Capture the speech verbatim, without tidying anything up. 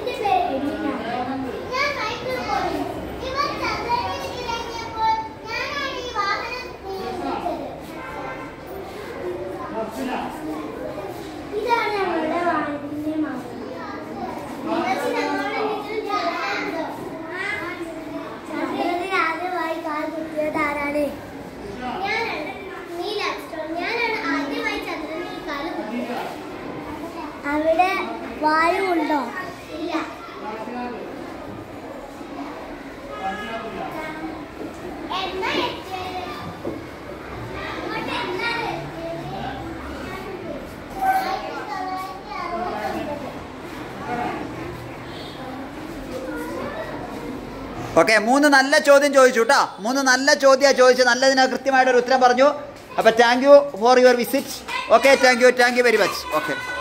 അവിടെ വായു ഉണ്ടോ? ഇല്ല. ഓക്കെ, മൂന്ന് നല്ല ചോദ്യം ചോദിച്ചു കേട്ടോ. മൂന്ന് നല്ല ചോദ്യമാണ് ചോദിച്ചത്. നല്ലതിന് കൃത്യമായിട്ടൊരു ഉത്തരം പറഞ്ഞു. അപ്പോൾ thank you for your visit. Okay, thank you thank you very much. Okay.